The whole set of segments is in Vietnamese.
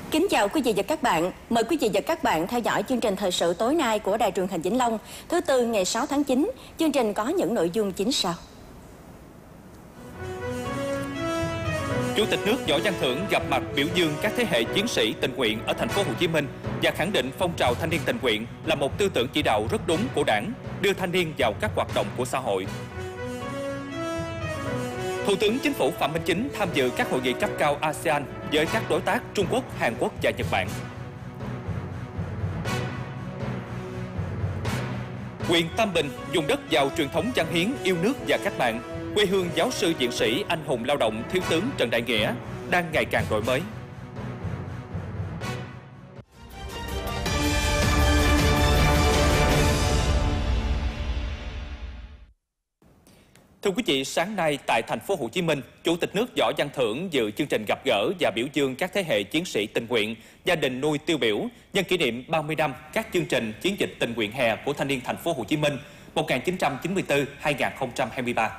Kính chào quý vị và các bạn. Mời quý vị và các bạn theo dõi chương trình thời sự tối nay của Đài Truyền hình Vĩnh Long. Thứ Tư ngày 6 tháng 9, chương trình có những nội dung chính sau. Chủ tịch nước Võ Văn Thưởng gặp mặt biểu dương các thế hệ chiến sĩ tình nguyện ở thành phố Hồ Chí Minh và khẳng định phong trào thanh niên tình nguyện là một tư tưởng chỉ đạo rất đúng của Đảng, đưa thanh niên vào các hoạt động của xã hội. Thủ tướng Chính phủ Phạm Minh Chính tham dự các hội nghị cấp cao ASEAN với các đối tác Trung Quốc, Hàn Quốc và Nhật Bản. Huyện Tam Bình dùng đất giàu truyền thống văn hiến, yêu nước và cách mạng, quê hương giáo sư viện sĩ anh hùng lao động thiếu tướng Trần Đại Nghĩa đang ngày càng đổi mới. Thưa quý vị, sáng nay tại thành phố Hồ Chí Minh, Chủ tịch nước Võ Văn Thưởng dự chương trình gặp gỡ và biểu dương các thế hệ chiến sĩ tình nguyện, gia đình nuôi tiêu biểu nhân kỷ niệm 30 năm các chương trình chiến dịch tình nguyện hè của thanh niên thành phố Hồ Chí Minh 1994-2023.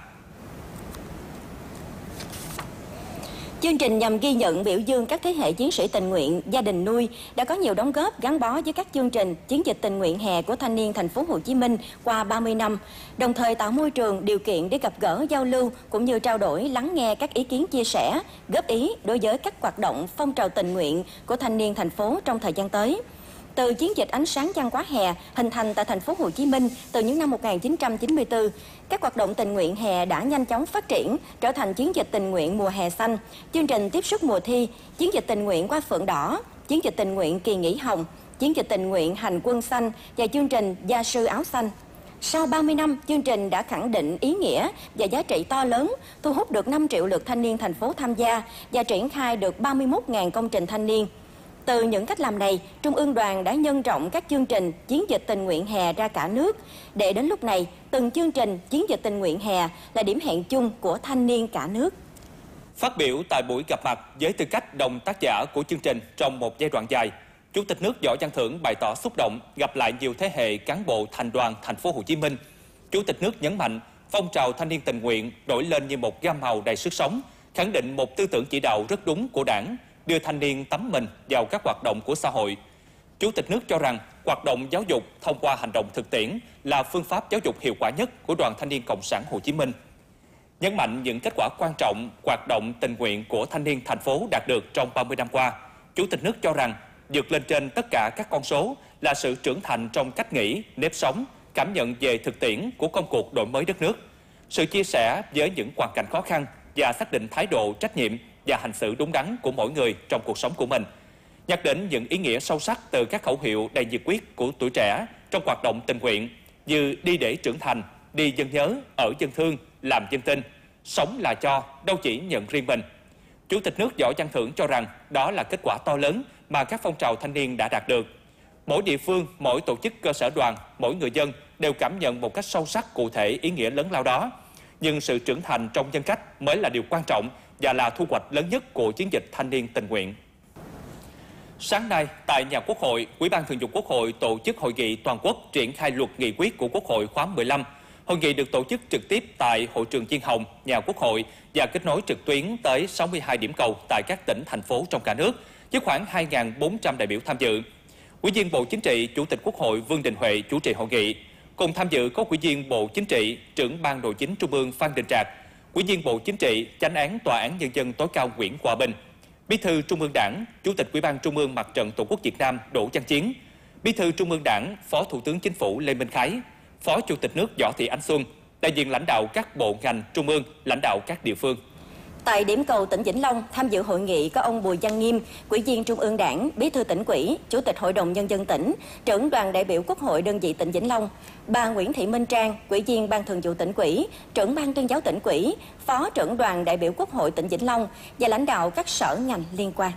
Chương trình nhằm ghi nhận biểu dương các thế hệ chiến sĩ tình nguyện, gia đình nuôi đã có nhiều đóng góp gắn bó với các chương trình chiến dịch tình nguyện hè của thanh niên thành phố Hồ Chí Minh qua 30 năm, đồng thời tạo môi trường điều kiện để gặp gỡ, giao lưu cũng như trao đổi, lắng nghe các ý kiến chia sẻ, góp ý đối với các hoạt động phong trào tình nguyện của thanh niên thành phố trong thời gian tới. Từ chiến dịch ánh sáng văn hóa hè hình thành tại thành phố Hồ Chí Minh từ những năm 1994, các hoạt động tình nguyện hè đã nhanh chóng phát triển trở thành chiến dịch tình nguyện mùa hè xanh, chương trình tiếp sức mùa thi, chiến dịch tình nguyện Hoa Phượng Đỏ, chiến dịch tình nguyện Kỳ nghỉ hồng, chiến dịch tình nguyện Hành quân xanh và chương trình Gia sư áo xanh. Sau 30 năm, chương trình đã khẳng định ý nghĩa và giá trị to lớn, thu hút được 5 triệu lượt thanh niên thành phố tham gia và triển khai được 31.000 công trình thanh niên. Từ những cách làm này, Trung ương Đoàn đã nhân rộng các chương trình chiến dịch tình nguyện hè ra cả nước, để đến lúc này, từng chương trình chiến dịch tình nguyện hè là điểm hẹn chung của thanh niên cả nước. Phát biểu tại buổi gặp mặt với tư cách đồng tác giả của chương trình trong một giai đoạn dài, Chủ tịch nước Võ Văn Thưởng bày tỏ xúc động gặp lại nhiều thế hệ cán bộ thành đoàn thành phố Hồ Chí Minh. Chủ tịch nước nhấn mạnh, phong trào thanh niên tình nguyện nổi lên như một gam màu đầy sức sống, khẳng định một tư tưởng chỉ đạo rất đúng của Đảng, đưa thanh niên tắm mình vào các hoạt động của xã hội. Chủ tịch nước cho rằng hoạt động giáo dục thông qua hành động thực tiễn là phương pháp giáo dục hiệu quả nhất của Đoàn Thanh niên Cộng sản Hồ Chí Minh. Nhấn mạnh những kết quả quan trọng hoạt động tình nguyện của thanh niên thành phố đạt được trong 30 năm qua, Chủ tịch nước cho rằng vượt lên trên tất cả các con số là sự trưởng thành trong cách nghĩ, nếp sống, cảm nhận về thực tiễn của công cuộc đổi mới đất nước, sự chia sẻ với những hoàn cảnh khó khăn và xác định thái độ trách nhiệm và hành xử đúng đắn của mỗi người trong cuộc sống của mình. Nhắc đến những ý nghĩa sâu sắc từ các khẩu hiệu đầy nhiệt huyết của tuổi trẻ trong hoạt động tình nguyện như đi để trưởng thành, đi dân nhớ, ở dân thương, làm dân tin, sống là cho, đâu chỉ nhận riêng mình. Chủ tịch nước Võ Văn Thưởng cho rằng đó là kết quả to lớn mà các phong trào thanh niên đã đạt được. Mỗi địa phương, mỗi tổ chức cơ sở đoàn, mỗi người dân đều cảm nhận một cách sâu sắc cụ thể ý nghĩa lớn lao đó. Nhưng sự trưởng thành trong nhân cách mới là điều quan trọng và là thu hoạch lớn nhất của chiến dịch thanh niên tình nguyện. Sáng nay, tại nhà Quốc hội, Ủy ban Thường vụ Quốc hội tổ chức hội nghị toàn quốc triển khai luật nghị quyết của Quốc hội khóa 15. Hội nghị được tổ chức trực tiếp tại hội trường Diên Hồng, nhà Quốc hội và kết nối trực tuyến tới 62 điểm cầu tại các tỉnh, thành phố trong cả nước, với khoảng 2.400 đại biểu tham dự. Ủy viên Bộ Chính trị, Chủ tịch Quốc hội Vương Đình Huệ chủ trì hội nghị. Cùng tham dự có Ủy viên Bộ Chính trị, Trưởng Ban Nội chính Trung ương Phan Đình Trạc, Ủy viên Bộ Chính trị, Chánh án Tòa án Nhân dân tối cao Nguyễn Hòa Bình, Bí thư Trung ương Đảng, Chủ tịch Ủy ban Trung ương Mặt trận Tổ quốc Việt Nam Đỗ Văn Chiến, Bí thư Trung ương Đảng, Phó Thủ tướng Chính phủ Lê Minh Khái, Phó Chủ tịch nước Võ Thị Ánh Xuân, đại diện lãnh đạo các bộ ngành trung ương, lãnh đạo các địa phương. Tại điểm cầu tỉnh Vĩnh Long, tham dự hội nghị có ông Bùi Văn Nghiêm, Ủy viên Trung ương Đảng, Bí thư Tỉnh ủy, Chủ tịch Hội đồng Nhân dân tỉnh, Trưởng đoàn đại biểu Quốc hội đơn vị tỉnh Vĩnh Long, bà Nguyễn Thị Minh Trang, Ủy viên Ban Thường vụ Tỉnh ủy, Trưởng Ban Tuyên giáo Tỉnh ủy, Phó Trưởng đoàn đại biểu Quốc hội tỉnh Vĩnh Long và lãnh đạo các sở ngành liên quan.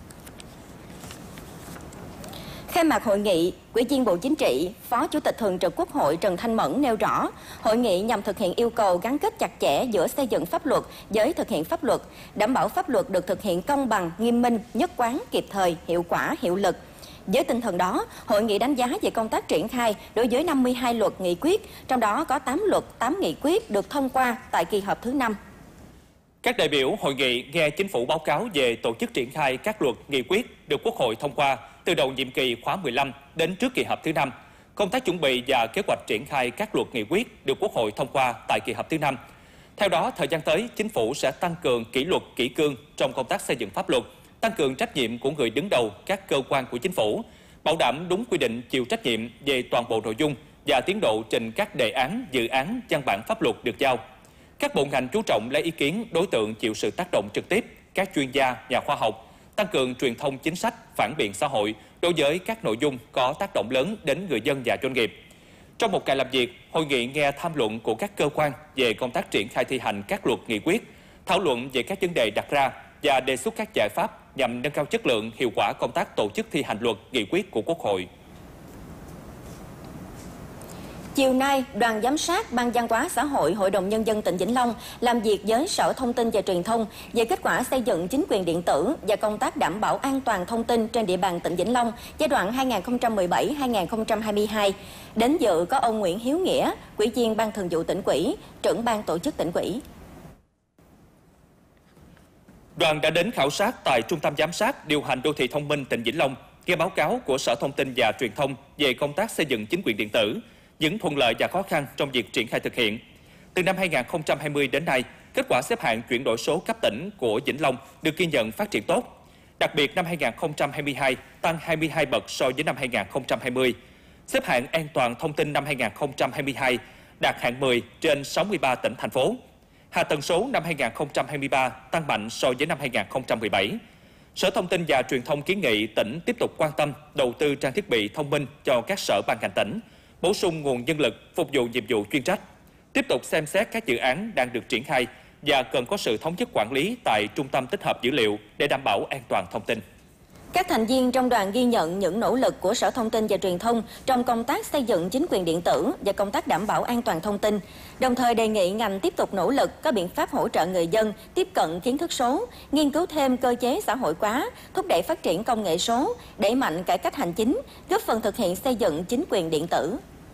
Khai mạc hội nghị, Ủy viên Bộ Chính trị, Phó Chủ tịch Thường trực Quốc hội Trần Thanh Mẫn nêu rõ, hội nghị nhằm thực hiện yêu cầu gắn kết chặt chẽ giữa xây dựng pháp luật với thực hiện pháp luật, đảm bảo pháp luật được thực hiện công bằng, nghiêm minh, nhất quán, kịp thời, hiệu quả, hiệu lực. Với tinh thần đó, hội nghị đánh giá về công tác triển khai đối với 52 luật nghị quyết, trong đó có 8 luật, 8 nghị quyết được thông qua tại kỳ họp thứ 5. Các đại biểu hội nghị nghe Chính phủ báo cáo về tổ chức triển khai các luật, nghị quyết được Quốc hội thông qua từ đầu nhiệm kỳ khóa 15 đến trước kỳ họp thứ 5, công tác chuẩn bị và kế hoạch triển khai các luật, nghị quyết được Quốc hội thông qua tại kỳ họp thứ 5. Theo đó, thời gian tới, Chính phủ sẽ tăng cường kỷ luật, kỷ cương trong công tác xây dựng pháp luật, tăng cường trách nhiệm của người đứng đầu các cơ quan của Chính phủ, bảo đảm đúng quy định chịu trách nhiệm về toàn bộ nội dung và tiến độ trình các đề án, dự án, văn bản pháp luật được giao. Các bộ ngành chú trọng lấy ý kiến đối tượng chịu sự tác động trực tiếp, các chuyên gia, nhà khoa học, tăng cường truyền thông chính sách, phản biện xã hội đối với các nội dung có tác động lớn đến người dân và doanh nghiệp. Trong một ngày làm việc, hội nghị nghe tham luận của các cơ quan về công tác triển khai thi hành các luật, nghị quyết, thảo luận về các vấn đề đặt ra và đề xuất các giải pháp nhằm nâng cao chất lượng, hiệu quả công tác tổ chức thi hành luật, nghị quyết của Quốc hội. Chiều nay, đoàn giám sát Ban Văn hóa Xã hội Hội đồng Nhân dân tỉnh Vĩnh Long làm việc với Sở Thông tin và Truyền thông về kết quả xây dựng chính quyền điện tử và công tác đảm bảo an toàn thông tin trên địa bàn tỉnh Vĩnh Long giai đoạn 2017-2022. Đến dự có ông Nguyễn Hiếu Nghĩa, Ủy viên Ban Thường vụ Tỉnh ủy, trưởng ban tổ chức Tỉnh ủy. Đoàn đã đến khảo sát tại Trung tâm Giám sát Điều hành Đô thị Thông minh tỉnh Vĩnh Long, nghe báo cáo của Sở Thông tin và Truyền thông về công tác xây dựng chính quyền điện tử, những thuận lợi và khó khăn trong việc triển khai thực hiện. Từ năm 2020 đến nay, kết quả xếp hạng chuyển đổi số cấp tỉnh của Vĩnh Long được ghi nhận phát triển tốt. Đặc biệt năm 2022 tăng 22 bậc so với năm 2020. Xếp hạng an toàn thông tin năm 2022 đạt hạng 10 trên 63 tỉnh, thành phố. Hạ tầng số năm 2023 tăng mạnh so với năm 2017. Sở Thông tin và Truyền thông kiến nghị tỉnh tiếp tục quan tâm đầu tư trang thiết bị thông minh cho các sở ban ngành tỉnh, bổ sung nguồn nhân lực phục vụ nhiệm vụ chuyên trách, tiếp tục xem xét các dự án đang được triển khai và cần có sự thống nhất quản lý tại Trung tâm tích hợp dữ liệu để đảm bảo an toàn thông tin. Các thành viên trong đoàn ghi nhận những nỗ lực của Sở Thông tin và Truyền thông trong công tác xây dựng chính quyền điện tử và công tác đảm bảo an toàn thông tin, đồng thời đề nghị ngành tiếp tục nỗ lực có biện pháp hỗ trợ người dân tiếp cận kiến thức số, nghiên cứu thêm cơ chế xã hội hóa, thúc đẩy phát triển công nghệ số, đẩy mạnh cải cách hành chính, góp phần thực hiện xây dựng chính quyền điện tử.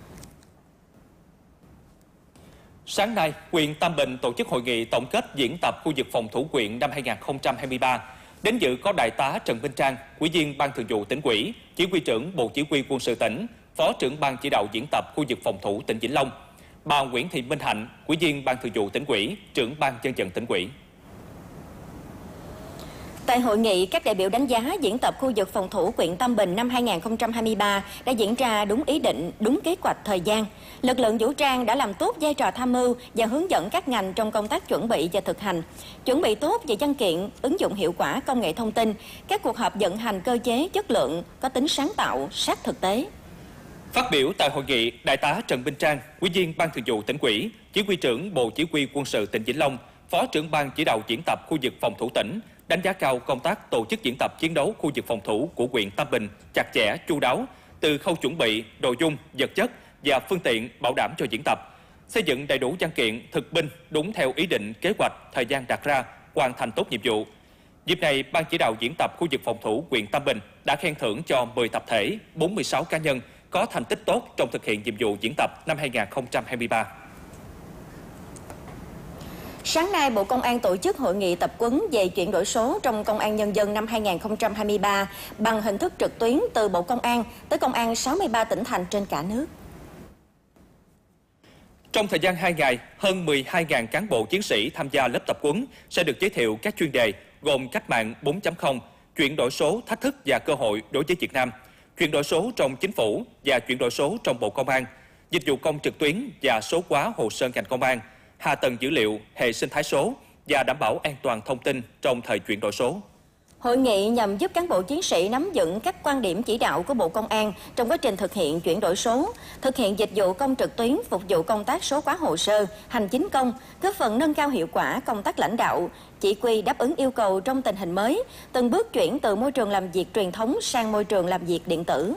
Sáng nay, huyện Tam Bình tổ chức hội nghị tổng kết diễn tập khu vực phòng thủ huyện năm 2023. Đến dự có Đại tá Trần Minh Trang, Ủy viên Ban Thường vụ Tỉnh ủy, Chỉ huy trưởng Bộ Chỉ huy Quân sự tỉnh, Phó trưởng Ban chỉ đạo diễn tập khu vực phòng thủ tỉnh Vĩnh Long. Bà Nguyễn Thị Minh Hạnh, Ủy viên Ban Thường vụ Tỉnh ủy, trưởng Ban Nhân dân Tỉnh ủy. Tại hội nghị, các đại biểu đánh giá diễn tập khu vực phòng thủ huyện Tam Bình năm 2023 đã diễn ra đúng ý định, đúng kế hoạch thời gian. Lực lượng vũ trang đã làm tốt vai trò tham mưu và hướng dẫn các ngành trong công tác chuẩn bị và thực hành. Chuẩn bị tốt về văn kiện, ứng dụng hiệu quả công nghệ thông tin, các cuộc họp vận hành cơ chế chất lượng, có tính sáng tạo, sát thực tế. Phát biểu tại hội nghị, Đại tá Trần Minh Trang, Ủy viên Ban Thường vụ Tỉnh ủy, Chỉ huy trưởng Bộ Chỉ huy Quân sự tỉnh Vĩnh Long, Phó trưởng Ban chỉ đạo diễn tập khu vực phòng thủ tỉnh, đánh giá cao công tác tổ chức diễn tập chiến đấu khu vực phòng thủ của huyện Tam Bình chặt chẽ, chu đáo, từ khâu chuẩn bị, nội dung, vật chất và phương tiện bảo đảm cho diễn tập, xây dựng đầy đủ văn kiện, thực binh đúng theo ý định, kế hoạch, thời gian đặt ra, hoàn thành tốt nhiệm vụ. Dịp này, Ban chỉ đạo diễn tập khu vực phòng thủ huyện Tam Bình đã khen thưởng cho 10 tập thể, 46 cá nhân có thành tích tốt trong thực hiện nhiệm vụ diễn tập năm 2023. Sáng nay, Bộ Công an tổ chức hội nghị tập huấn về chuyển đổi số trong Công an Nhân dân năm 2023 bằng hình thức trực tuyến từ Bộ Công an tới Công an 63 tỉnh thành trên cả nước. Trong thời gian 2 ngày, hơn 12.000 cán bộ chiến sĩ tham gia lớp tập huấn sẽ được giới thiệu các chuyên đề gồm cách mạng 4.0, chuyển đổi số, thách thức và cơ hội đối với Việt Nam, chuyển đổi số trong chính phủ và chuyển đổi số trong Bộ Công an, dịch vụ công trực tuyến và số hóa hồ sơ ngành công an, hạ tầng dữ liệu, hệ sinh thái số và đảm bảo an toàn thông tin trong thời chuyển đổi số. Hội nghị nhằm giúp cán bộ chiến sĩ nắm vững các quan điểm chỉ đạo của Bộ Công an trong quá trình thực hiện chuyển đổi số, thực hiện dịch vụ công trực tuyến phục vụ công tác số hóa hồ sơ, hành chính công, góp phần nâng cao hiệu quả công tác lãnh đạo, chỉ huy đáp ứng yêu cầu trong tình hình mới, từng bước chuyển từ môi trường làm việc truyền thống sang môi trường làm việc điện tử.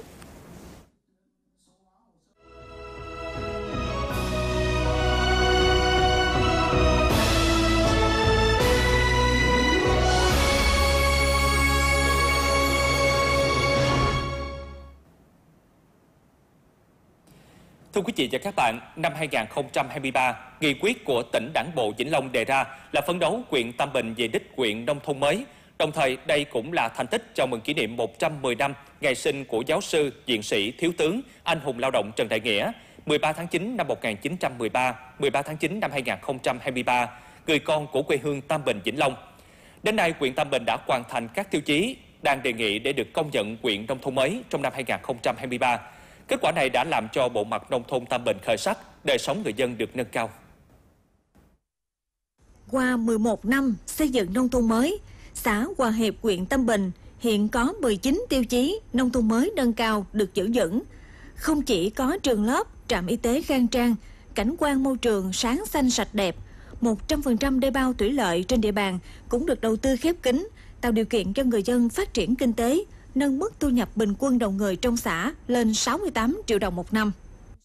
Thưa quý vị và các bạn, năm 2023, nghị quyết của tỉnh Đảng bộ Vĩnh Long đề ra là phấn đấu huyện Tam Bình về đích huyện nông thôn mới. Đồng thời, đây cũng là thành tích chào mừng kỷ niệm 110 năm ngày sinh của giáo sư, viện sĩ, thiếu tướng, anh hùng lao động Trần Đại Nghĩa, 13 tháng 9 năm 1913, 13 tháng 9 năm 2023, người con của quê hương Tam Bình, Vĩnh Long. Đến nay, huyện Tam Bình đã hoàn thành các tiêu chí đang đề nghị để được công nhận huyện nông thôn mới trong năm 2023. Kết quả này đã làm cho bộ mặt nông thôn Tam Bình khởi sắc, đời sống người dân được nâng cao. Qua 11 năm xây dựng nông thôn mới, xã Hòa Hiệp, huyện Tam Bình hiện có 19 tiêu chí nông thôn mới nâng cao được giữ vững. Không chỉ có trường lớp, trạm y tế khang trang, cảnh quan môi trường sáng xanh sạch đẹp, 100% đê bao thủy lợi trên địa bàn cũng được đầu tư khép kín, tạo điều kiện cho người dân phát triển kinh tế, nâng mức thu nhập bình quân đầu người trong xã lên 68 triệu đồng một năm.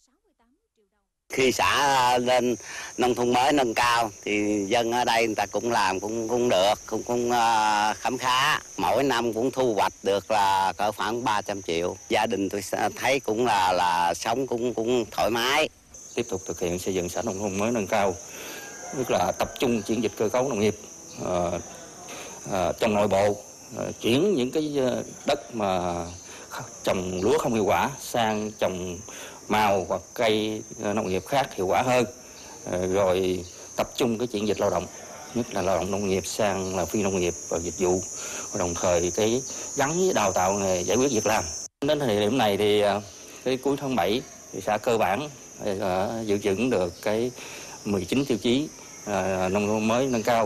Khi xã lên nông thôn mới nâng cao thì dân ở đây người ta cũng làm cũng được, cũng khấm khá. Mỗi năm cũng thu hoạch được là cỡ khoảng 300 triệu. Gia đình tôi thấy cũng là sống cũng thoải mái. Tiếp tục thực hiện xây dựng xã nông thôn mới nâng cao, tức là tập trung chuyển dịch cơ cấu nông nghiệp trong nội bộ, chuyển những cái đất mà trồng lúa không hiệu quả sang trồng màu hoặc cây nông nghiệp khác hiệu quả hơn, rồi tập trung cái chuyển dịch lao động, nhất là lao động nông nghiệp sang là phi nông nghiệp và dịch vụ, đồng thời cái gắn với đào tạo nghề, giải quyết việc làm. Đến thời điểm này thì cái cuối tháng 7 thì xã cơ bản giữ vững được cái 19 tiêu chí nông thôn mới nâng cao.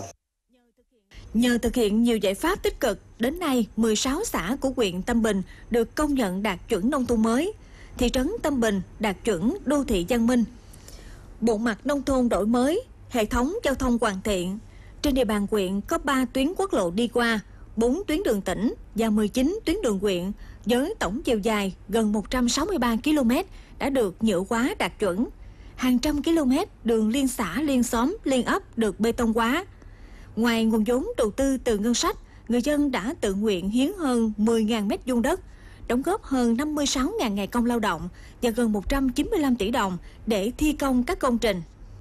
Nhờ thực hiện nhiều giải pháp tích cực, đến nay 16 xã của huyện Tam Bình được công nhận đạt chuẩn nông thôn mới. Thị trấn Tam Bình đạt chuẩn đô thị văn minh. Bộ mặt nông thôn đổi mới, hệ thống giao thông hoàn thiện. Trên địa bàn huyện có 3 tuyến quốc lộ đi qua, 4 tuyến đường tỉnh và 19 tuyến đường huyện với tổng chiều dài gần 163 km đã được nhựa hóa đạt chuẩn. Hàng trăm km đường liên xã, liên xóm, liên ấp được bê tông hóa. Ngoài nguồn vốn đầu tư từ ngân sách, người dân đã tự nguyện hiến hơn 10.000 mét vuông đất, đóng góp hơn 56.000 ngày công lao động và gần 195 tỷ đồng để thi công các công trình.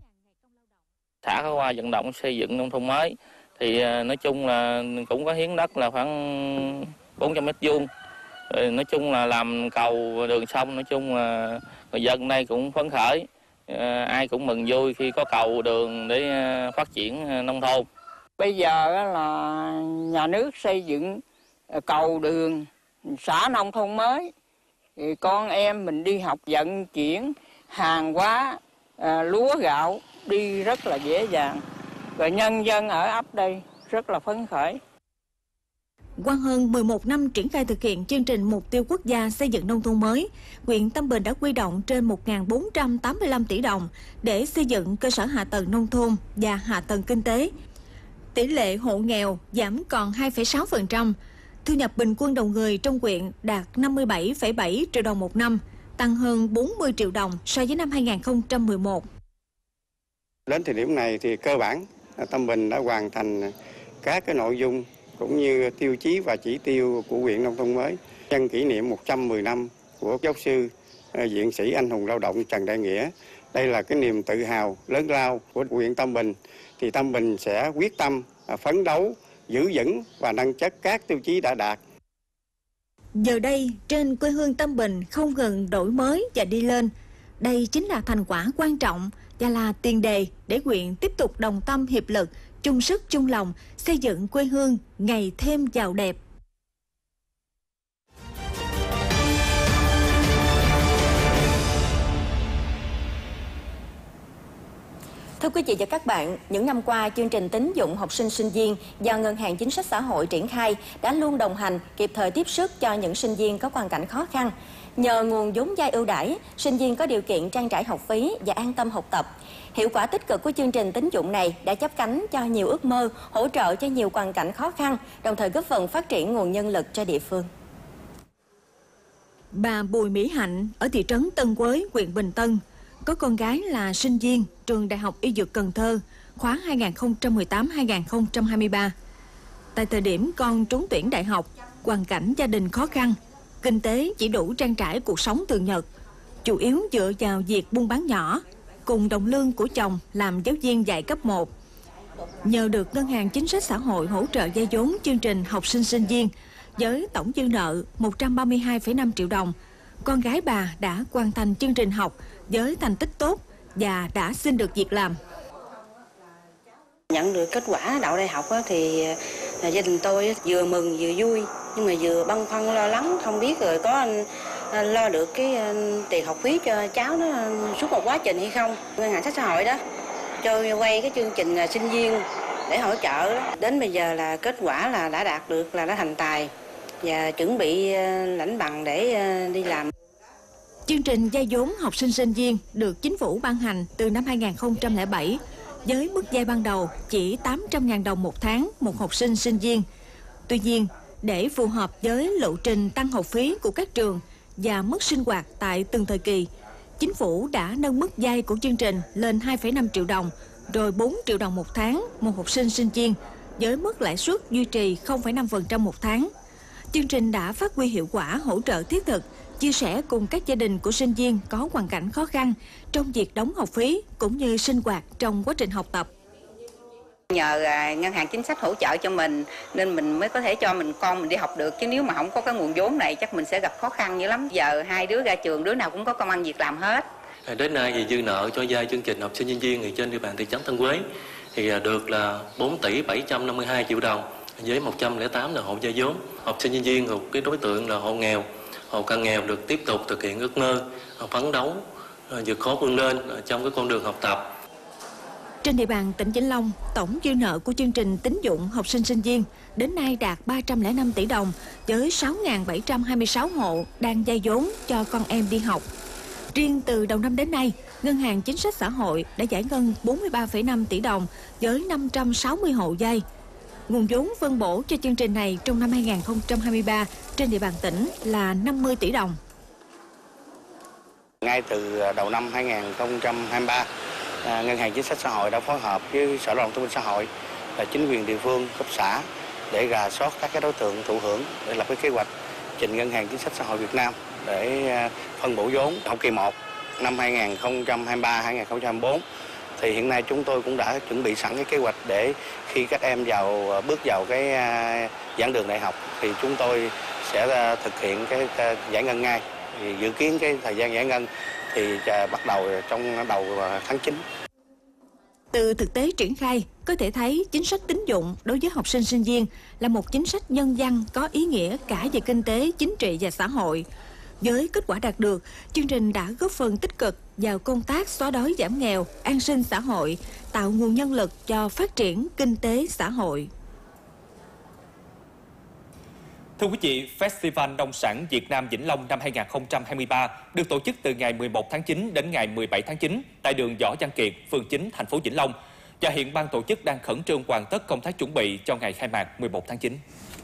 Xã có qua vận động xây dựng nông thôn mới thì nói chung là cũng có hiến đất là khoảng 400 mét vuông. Nói chung là làm cầu đường sông, nói chung là người dân đây cũng phấn khởi, ai cũng mừng vui khi có cầu đường để phát triển nông thôn. Bây giờ là nhà nước xây dựng cầu đường, xã nông thôn mới, thì con em mình đi học vận chuyển hàng hóa, lúa gạo đi rất là dễ dàng. Rồi nhân dân ở ấp đây rất là phấn khởi. Qua hơn 11 năm triển khai thực hiện chương trình mục tiêu quốc gia xây dựng nông thôn mới, huyện Tam Bình đã huy động trên 1.485 tỷ đồng để xây dựng cơ sở hạ tầng nông thôn và hạ tầng kinh tế. Tỷ lệ hộ nghèo giảm còn 2,6%, thu nhập bình quân đầu người trong huyện đạt 57,7 triệu đồng một năm, tăng hơn 40 triệu đồng so với năm 2011. Đến thời điểm này thì cơ bản Tam Bình đã hoàn thành các cái nội dung cũng như tiêu chí và chỉ tiêu của huyện nông thôn mới. Nhân kỷ niệm 110 năm của giáo sư, viện sĩ, anh hùng lao động Trần Đại Nghĩa. Đây là cái niềm tự hào lớn lao của huyện Tam Bình. Thì Tam Bình sẽ quyết tâm phấn đấu, giữ vững và nâng chất các tiêu chí đã đạt. Giờ đây, trên quê hương Tam Bình không ngừng đổi mới và đi lên. Đây chính là thành quả quan trọng và là tiền đề để huyện tiếp tục đồng tâm hiệp lực, chung sức chung lòng xây dựng quê hương ngày thêm giàu đẹp. Thưa quý vị và các bạn, những năm qua, chương trình tín dụng học sinh sinh viên do Ngân hàng Chính sách Xã hội triển khai đã luôn đồng hành, kịp thời tiếp sức cho những sinh viên có hoàn cảnh khó khăn. Nhờ nguồn vốn vay ưu đãi, sinh viên có điều kiện trang trải học phí và an tâm học tập. Hiệu quả tích cực của chương trình tín dụng này đã chắp cánh cho nhiều ước mơ, hỗ trợ cho nhiều hoàn cảnh khó khăn, đồng thời góp phần phát triển nguồn nhân lực cho địa phương. Bà Bùi Mỹ Hạnh ở thị trấn Tân Quới, huyện Bình Tân, có con gái là sinh viên trường Đại học Y Dược Cần Thơ, khóa 2018-2023. Tại thời điểm con trúng tuyển đại học, hoàn cảnh gia đình khó khăn, kinh tế chỉ đủ trang trải cuộc sống thường nhật. chủ yếu dựa vào việc buôn bán nhỏ, cùng đồng lương của chồng làm giáo viên dạy cấp 1. Nhờ được Ngân hàng Chính sách Xã hội hỗ trợ vay vốn chương trình học sinh sinh viên với tổng dư nợ 132,5 triệu đồng, con gái bà đã hoàn thành chương trình học với thành tích tốt và đã xin được việc làm. Nhận được kết quả đậu đại học thì gia đình tôi vừa mừng vừa vui, nhưng mà vừa băn khoăn lo lắng, không biết rồi có lo được cái tiền học phí cho cháu nó suốt một quá trình hay không. Ngân hàng Chính sách Xã hội đó cho vay cái chương trình sinh viên để hỗ trợ đó. Đến bây giờ là kết quả là đã đạt được, là đã thành tài và chuẩn bị lãnh bằng để đi làm. Chương trình vay vốn học sinh sinh viên được chính phủ ban hành từ năm 2007 với mức vay ban đầu chỉ 800.000 đồng một tháng một học sinh sinh viên. Tuy nhiên, để phù hợp với lộ trình tăng học phí của các trường và mức sinh hoạt tại từng thời kỳ, chính phủ đã nâng mức vay của chương trình lên 2,5 triệu đồng, rồi 4 triệu đồng một tháng một học sinh sinh viên, với mức lãi suất duy trì 0,5% một tháng. Chương trình đã phát huy hiệu quả hỗ trợ thiết thực, chia sẻ cùng các gia đình của sinh viên có hoàn cảnh khó khăn trong việc đóng học phí cũng như sinh hoạt trong quá trình học tập. Nhờ Ngân hàng Chính sách hỗ trợ cho mình nên mình mới có thể cho con mình đi học được, chứ nếu mà không có cái nguồn vốn này chắc mình sẽ gặp khó khăn dữ lắm. Giờ hai đứa ra trường đứa nào cũng có công ăn việc làm hết. Đến nay thì dư nợ cho vay chương trình học sinh sinh viên thì trên địa bàn thị trấn Tân Quế thì được là 4 tỷ 752 triệu đồng với 108 là hộ vay vốn. Học sinh sinh viên thuộc cái đối tượng là hộ nghèo, hộ cận nghèo được tiếp tục thực hiện ước mơ, phấn đấu vượt khó vươn lên trong cái con đường học tập. Trên địa bàn tỉnh Vĩnh Long, tổng dư nợ của chương trình tín dụng học sinh sinh viên đến nay đạt 305 tỷ đồng với 6.726 hộ đang vay vốn cho con em đi học. Riêng từ đầu năm đến nay, Ngân hàng Chính sách Xã hội đã giải ngân 43,5 tỷ đồng với 560 hộ vay. Nguồn vốn phân bổ cho chương trình này trong năm 2023 trên địa bàn tỉnh là 50 tỷ đồng. Ngay từ đầu năm 2023, Ngân hàng Chính sách Xã hội đã phối hợp với Sở Lao động Thương binh Xã hội và chính quyền địa phương cấp xã để rà soát các cái đối tượng thụ hưởng để lập cái kế hoạch trình Ngân hàng Chính sách Xã hội Việt Nam để phân bổ vốn học kỳ 1 năm 2023-2024. Thì hiện nay chúng tôi cũng đã chuẩn bị sẵn cái kế hoạch để khi các em bước vào cái giảng đường đại học thì chúng tôi sẽ thực hiện cái giải ngân ngay. Thì dự kiến cái thời gian giải ngân thì bắt đầu trong đầu tháng 9. Từ thực tế triển khai, có thể thấy chính sách tín dụng đối với học sinh sinh viên là một chính sách nhân văn có ý nghĩa cả về kinh tế, chính trị và xã hội. Với kết quả đạt được, chương trình đã góp phần tích cực vào công tác xóa đói giảm nghèo, an sinh xã hội, tạo nguồn nhân lực cho phát triển kinh tế xã hội. Thưa quý vị, Festival Nông sản Việt Nam Vĩnh Long năm 2023 được tổ chức từ ngày 11 tháng 9 đến ngày 17 tháng 9 tại đường Võ Văn Kiệt, phường 9, thành phố Vĩnh Long. Và hiện ban tổ chức đang khẩn trương hoàn tất công tác chuẩn bị cho ngày khai mạc 11 tháng 9.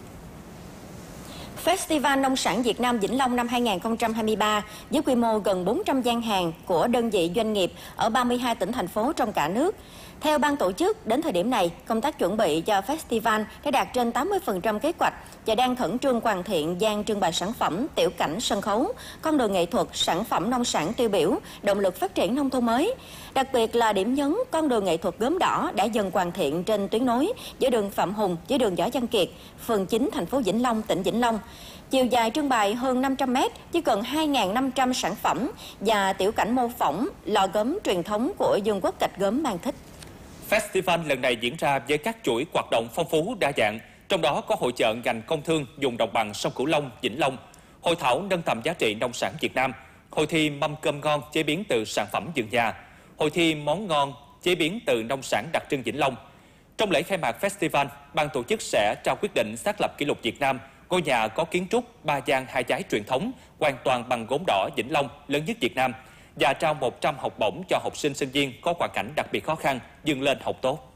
Festival Nông sản Việt Nam Vĩnh Long năm 2023 với quy mô gần 400 gian hàng của đơn vị doanh nghiệp ở 32 tỉnh, thành phố trong cả nước. Theo ban tổ chức, đến thời điểm này, công tác chuẩn bị cho festival đã đạt trên 80% kế hoạch và đang khẩn trương hoàn thiện gian trưng bày sản phẩm, tiểu cảnh, sân khấu, con đường nghệ thuật, sản phẩm nông sản tiêu biểu, động lực phát triển nông thôn mới. Đặc biệt là điểm nhấn con đường nghệ thuật gốm đỏ đã dần hoàn thiện trên tuyến nối giữa đường Phạm Hùng với đường Võ Văn Kiệt, phường 9, thành phố Vĩnh Long, tỉnh Vĩnh Long. Chiều dài trưng bày hơn 500 m với gần 2.500 sản phẩm và tiểu cảnh mô phỏng lò gốm truyền thống của vương quốc gạch gốm Mang Thích. Festival lần này diễn ra với các chuỗi hoạt động phong phú đa dạng, trong đó có hội chợ ngành công thương vùng đồng bằng sông Cửu Long, Vĩnh Long, hội thảo nâng tầm giá trị nông sản Việt Nam, hội thi mâm cơm ngon chế biến từ sản phẩm vườn nhà, hội thi món ngon chế biến từ nông sản đặc trưng Vĩnh Long. Trong lễ khai mạc festival, ban tổ chức sẽ trao quyết định xác lập kỷ lục Việt Nam, ngôi nhà có kiến trúc 3 gian 2 chái truyền thống, hoàn toàn bằng gốm đỏ Vĩnh Long, lớn nhất Việt Nam, và trao 100 học bổng cho học sinh sinh viên có hoàn cảnh đặc biệt khó khăn vươn lên học tốt.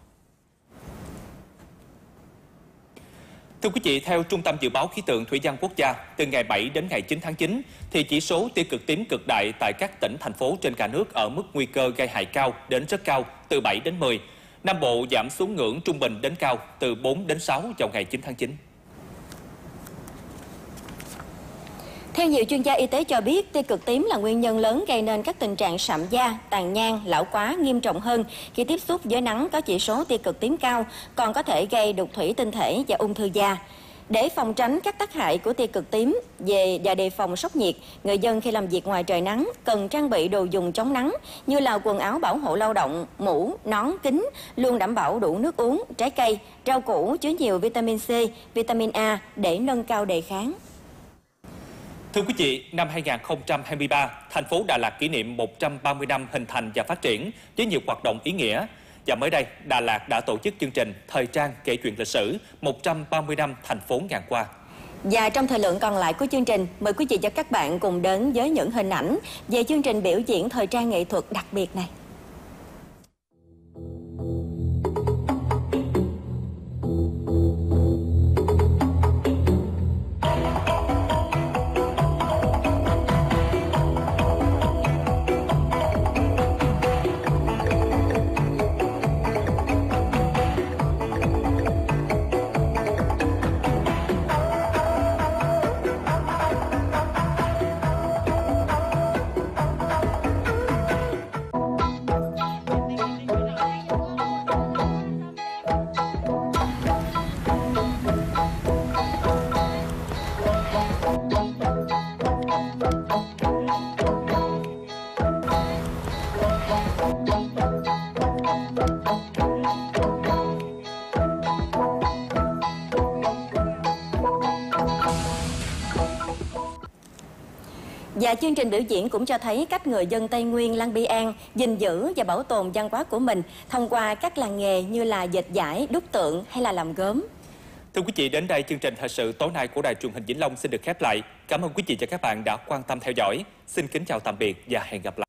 Thưa quý vị, theo Trung tâm Dự báo Khí tượng Thủy văn Quốc gia, từ ngày 7 đến ngày 9 tháng 9, thì chỉ số tia cực tím cực đại tại các tỉnh, thành phố trên cả nước ở mức nguy cơ gây hại cao đến rất cao, từ 7 đến 10. Nam Bộ giảm xuống ngưỡng trung bình đến cao, từ 4 đến 6 vào ngày 9 tháng 9. Theo nhiều chuyên gia y tế cho biết, tia cực tím là nguyên nhân lớn gây nên các tình trạng sạm da, tàn nhang, lão hóa nghiêm trọng hơn khi tiếp xúc với nắng có chỉ số tia cực tím cao, còn có thể gây đục thủy tinh thể và ung thư da. Để phòng tránh các tác hại của tia cực tím và đề phòng sốc nhiệt, người dân khi làm việc ngoài trời nắng cần trang bị đồ dùng chống nắng như là quần áo bảo hộ lao động, mũ, nón, kính, luôn đảm bảo đủ nước uống, trái cây, rau củ chứa nhiều vitamin C, vitamin A để nâng cao đề kháng. Thưa quý vị, năm 2023, thành phố Đà Lạt kỷ niệm 130 năm hình thành và phát triển với nhiều hoạt động ý nghĩa. Và mới đây, Đà Lạt đã tổ chức chương trình Thời trang kể chuyện lịch sử 130 năm thành phố ngàn hoa. Và trong thời lượng còn lại của chương trình, mời quý vị và các bạn cùng đến với những hình ảnh về chương trình biểu diễn thời trang nghệ thuật đặc biệt này. Và chương trình biểu diễn cũng cho thấy cách người dân Tây Nguyên Lang Biang gìn giữ và bảo tồn văn hóa của mình thông qua các làng nghề như là dệt vải, đúc tượng hay là làm gốm. Thưa quý vị, đến đây chương trình thời sự tối nay của Đài Truyền hình Vĩnh Long xin được khép lại. Cảm ơn quý vị và các bạn đã quan tâm theo dõi. Xin kính chào tạm biệt và hẹn gặp lại.